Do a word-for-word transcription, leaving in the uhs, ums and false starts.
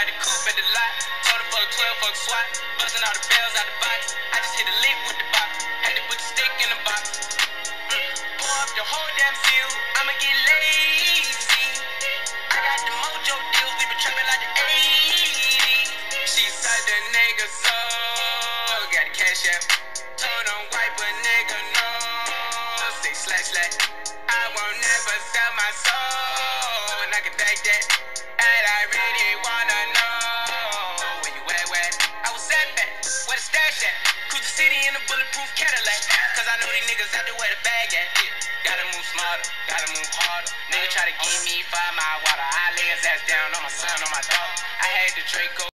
out the coupe at the lot. Told her fuck twelve, fuck SWAT. Busting all the bells out the box. I just hit a lick with the box. Had to put the stick in the box. Mm. Pour up the whole damn seal. I'ma get lazy. I got the mojo deals. We been trapping like the eighties. She said the nigga so. Got the cash out. Told him wipe a nigga no. Say slash slash. I won't never sell my soul. And I can take that. And I really wanna know where you at, where? I was at back, where the stash at? Cruise the city in a bulletproof Cadillac. Cause I know these niggas out there where the bag at. Yeah. Gotta move smarter, gotta move harder. Nigga try to give me five mile water. I lay his ass down on my son, on my dog. I had the Draco.